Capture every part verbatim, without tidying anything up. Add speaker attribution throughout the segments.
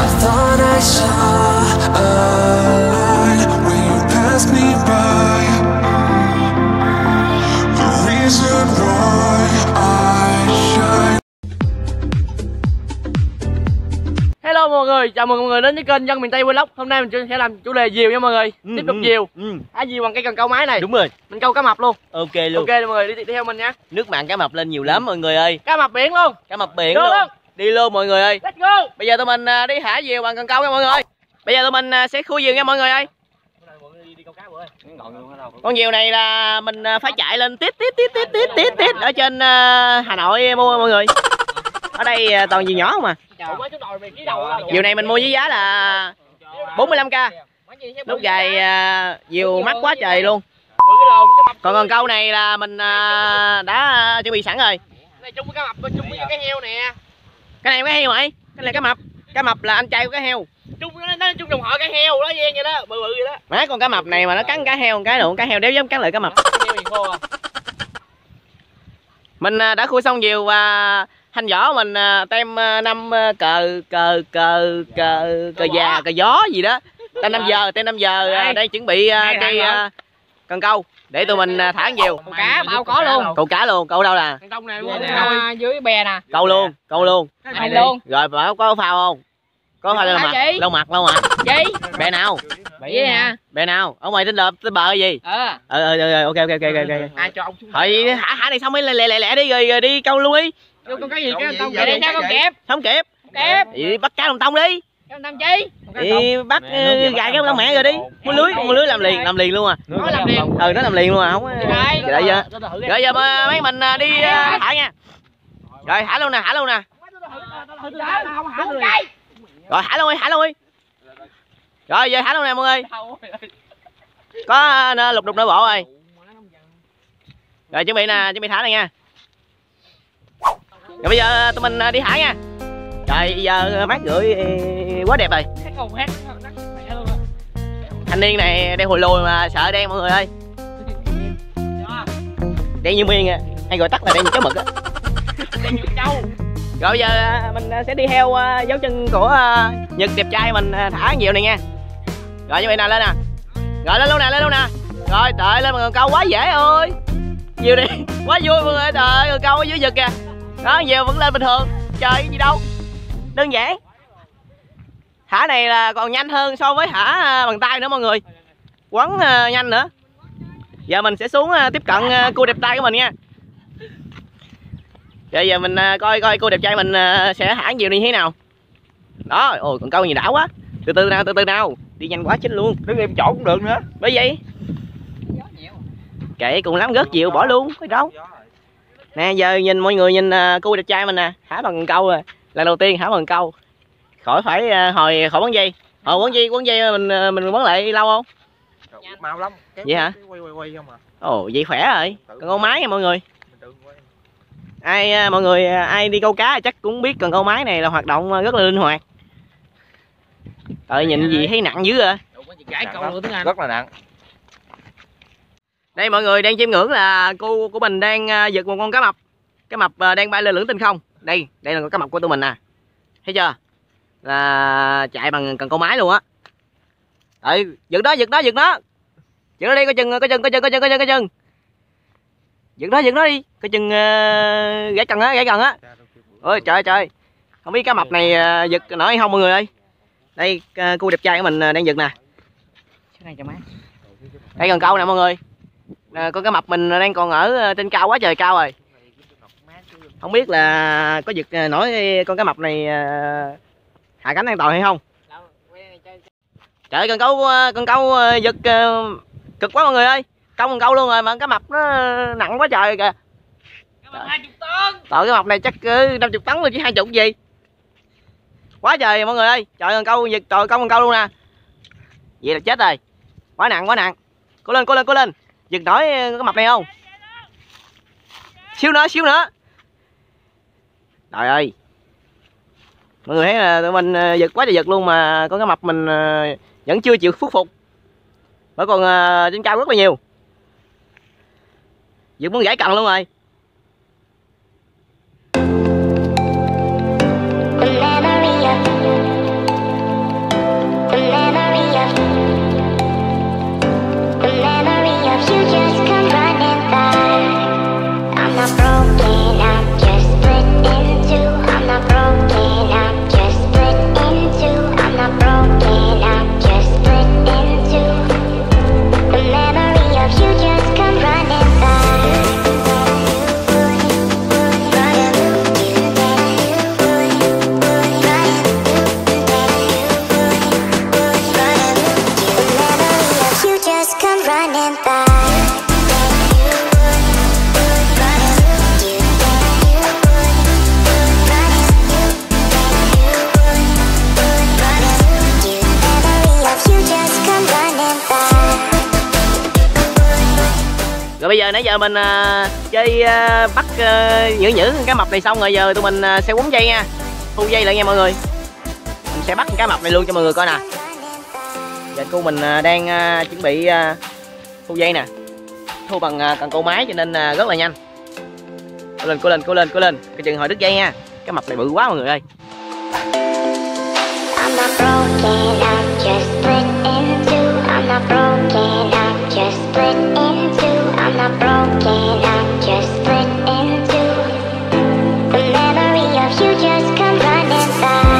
Speaker 1: thought I saw a light when you passed me by. The reason why I shine.
Speaker 2: Hello mọi người, chào mừng mọi người đến với kênh Dân Miền Tây Vlog. Hôm nay mình sẽ làm chủ đề diều nha mọi người. Ừ, tiếp tục ừ, diều. Ừ. Thả diều bằng cây cần câu máy này. Đúng rồi. Mình câu cá mập luôn. Ok luôn. Ok mọi người, đi, đi theo mình nha. Nước mặn cá mập lên nhiều lắm mọi người ơi. Cá mập biển luôn. Cá mập biển luôn. luôn. Đi luôn mọi người ơi. Let's go. Bây giờ tụi mình đi thả diều bằng cần câu nha mọi người. Bây giờ tụi mình sẽ khui diều nha mọi người ơi. Con diều này là mình phải chạy lên tít tít tít tít tít tít tít ở trên uh, Hà Nội mua mọi người. Ở đây toàn diều nhỏ không à. Diều này mình mua với giá là bốn mươi lăm k. Lúc dài uh, diều mắc quá trời luôn. Còn cần câu này là mình uh, đã uh, chuẩn bị sẵn rồi. Này chung với cá mập, chung với cái heo nè. Cái này có heo mày, cái này cá mập. Cá mập là anh trai của cá heo. Chung nó chung đồng họ cá heo đó vậy đó, bự bự vậy đó. Má con cá mập này mà nó cắn cá heo một cái luôn, cá heo đéo dám cắn lại cá mập. Mình đã khui xong diều và thanh vỏ mình tem năm cờ cờ cờ cờ cờ già cờ gió gì đó. Tem năm giờ, tem năm giờ đây chuẩn bị cây cần câu để tụi mình thả diều. Câu cá bao có luôn. Câu cá luôn, câu đâu nè? À, dưới bè nè. Câu luôn, câu luôn. Câu luôn. Rồi bảo có phao không? Có phao lâu mặt, lâu mặt, lâu mặt. Gì? Bè nào? Bè nè. Bè nào? Ở ngoài trên lợp trên bờ gì? Ờ. Ờ ờ ok ok ok ok. Ai cho ông xuống. Thôi hả hả này xong mới lẹ lẹ lẹ đi rồi, rồi đi câu luôn đi. Con cái gì cái tông vậy sao không kịp? Không kịp. Kịp. Vậy bắt cá đồng tông đi. Cá đồng tông chi? Thì bắt gài cái lông mẹ rồi đi. Mua lưới, mua lưới làm liền, làm liền luôn à. Nó làm liền. Ừ nó làm liền luôn à, không. Rồi giờ. Rồi giờ mấy mình đi thả nha. Rồi thả luôn nè, thả luôn nè. Rồi thả luôn đi, thả luôn đi. Rồi giờ thả luôn nè mọi người. Có lục đục nội bộ rồi. Rồi chuẩn bị nè, chuẩn bị thả này nha. Rồi bây giờ tụi mình đi thả nha. Trời giờ mát rượi quá đẹp rồi. Thanh niên này đeo hồi lùi mà sợ đen mọi người ơi. Đen như miên à, hay gọi tắt là đen như chó mực á. Đen như trâu. Rồi bây giờ mình sẽ đi theo dấu chân của Nhật đẹp trai mình thả diều này nha. Rồi như vậy nè, lên nè. Rồi lên luôn nè, lên luôn nè. Rồi trời lên mà câu quá dễ ơi. Diều đi, quá vui mọi người. Trời ơi câu ở dưới vực kìa. Đó diều vẫn lên bình thường. Trời cái gì đâu. Đơn giản. Thả này là còn nhanh hơn so với thả bằng tay nữa mọi người. Quấn nhanh nữa. Giờ mình sẽ xuống tiếp cận cô đẹp trai của mình nha. Giờ giờ mình coi coi cô đẹp trai mình sẽ thả diều như thế nào. Đó, ôi còn câu gì đã quá. Từ từ nào, từ từ nào. Đi nhanh quá chết luôn.
Speaker 3: Đứng im chỗ cũng được nữa.
Speaker 2: Bởi vậy. Kệ cùng lắm gớt diều bỏ luôn, có đâu. Nè giờ nhìn mọi người nhìn cô đẹp trai mình nè, thả bằng câu rồi. Lần đầu tiên thả bằng câu. Khỏi phải hồi khỏi bắn dây. Hồi bắn dây, bắn dây mình mình bắn lại lâu không?
Speaker 3: Mau lắm.
Speaker 2: Vậy hả?
Speaker 3: Quay quay quay không à.
Speaker 2: Ồ vậy khỏe rồi. Cần câu máy nha mọi người. Ai mọi người ai đi câu cá chắc cũng biết cần câu máy này là hoạt động rất là linh hoạt. Trời nhìn gì thấy nặng dữ à.
Speaker 3: Rất là nặng.
Speaker 2: Đây mọi người đang chiêm ngưỡng là cô của mình đang giật một con cá mập. Cá mập đang bay lên lưỡng tinh không. Đây, đây là con cá mập của tụi mình nè. Thấy chưa? Là chạy bằng cần câu máy luôn á. Đấy, giật đó, giật đó, giật nó. Giật nó đi, coi chừng, coi chừng, coi chừng, coi chừng, coi chừng, coi chừng. Giật nó, giật nó đi. Coi chừng uh, gãy cần á, gãy cần á. Ôi trời trời. Không biết cá mập này uh, giật nổi hay không mọi người ơi. Đây uh, cô đẹp trai của mình uh, đang giật nè. Đây cần câu nè mọi người. À, con cá mập mình đang còn ở trên cao quá trời cao rồi. Không biết là có giật nổi con cá mập này hạ cánh an toàn hay không. Trời ơi, cần câu cần câu giật cực quá mọi người ơi. Câu cần câu luôn rồi mà cá mập nó nặng quá trời kìa. Tội cái mập này chắc năm mươi tấn rồi chứ hai mươi gì. Quá trời mọi người ơi. Trời cần câu giật trời câu cần câu luôn nè. Vậy là chết rồi. Quá nặng quá nặng. Cố lên cố lên cố lên. Giật nổi cái mập này không? Xíu nữa xíu nữa. Trời ơi. Mọi người thấy là tụi mình giật quá trời giật luôn mà con cá mập mình vẫn chưa chịu khuất phục. Vẫn còn trên cao rất là nhiều. Giật muốn gãy cần luôn rồi. bây giờ nãy giờ mình uh, chơi uh, bắt uh, nhử nhử cá mập này xong rồi giờ tụi mình uh, sẽ quấn dây nha, thu dây lại nha mọi người. Mình sẽ bắt cá mập này luôn cho mọi người coi nè. Giờ cô mình uh, đang uh, chuẩn bị uh, thu dây nè, thu bằng uh, cần câu máy cho nên uh, rất là nhanh. Cô lên, cô lên, cô lên, cô lên, cái chừng hồi đứt dây nha. Cá mập này bự quá mọi người ơi.
Speaker 4: I'm not broken, I'm just split in two. I'm not broken, I'm just split in two. I'm not broken, I'm just split in two. The memory of you just come running by.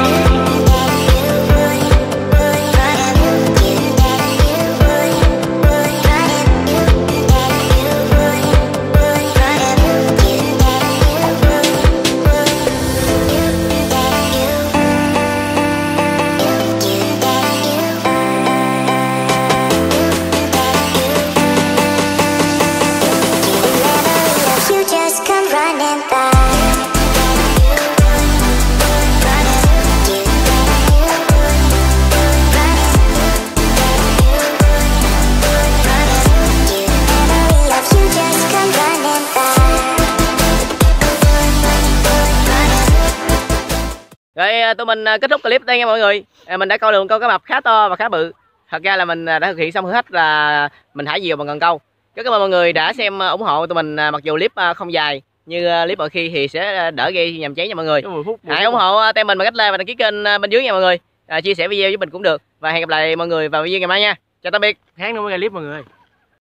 Speaker 2: Rồi tụi mình kết thúc clip đây nha mọi người. Mình đã câu được một con cá mập khá to và khá bự. Thật ra là mình đã thực hiện xong hết là mình thả diều bằng cần câu. Rất cảm ơn mọi người đã xem ủng hộ tụi mình, mặc dù clip không dài như clip mọi khi thì sẽ đỡ gây nhàm chán nha mọi người. Hãy ủng hộ tem mình bằng cách like và đăng ký kênh bên dưới nha mọi người. À, chia sẻ video với mình cũng được. Và hẹn gặp lại mọi người vào video ngày mai nha. Chào tạm biệt.
Speaker 3: Tháng nữa mới ra clip mọi người.